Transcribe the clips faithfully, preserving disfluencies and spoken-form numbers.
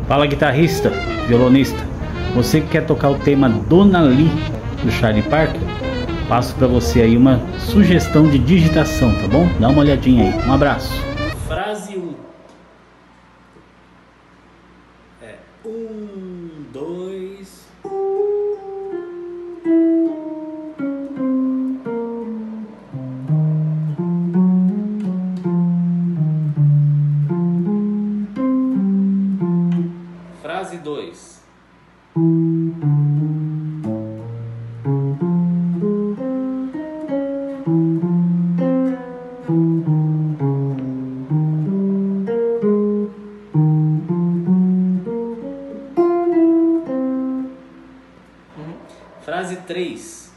Fala, guitarrista, violonista. Você que quer tocar o tema Dona Lee do Charlie Parker, passo para você aí uma sugestão de digitação, tá bom? Dá uma olhadinha aí. Um abraço. Frase um. É um, dois. Frase dois. Frase três.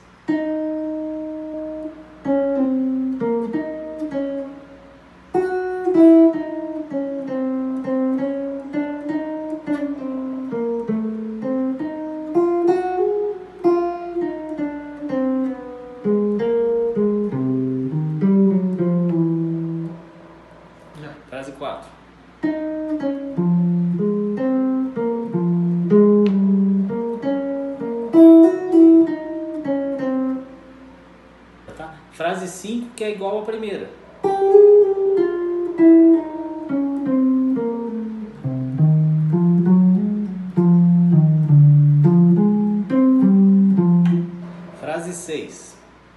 Frase quatro. Tá? Frase cinco, que é igual à primeira. Frase seis.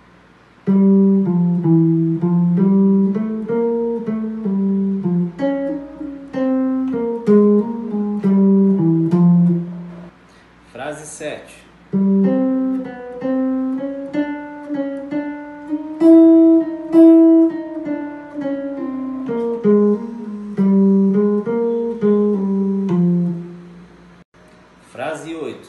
Frase sete. Frase oito.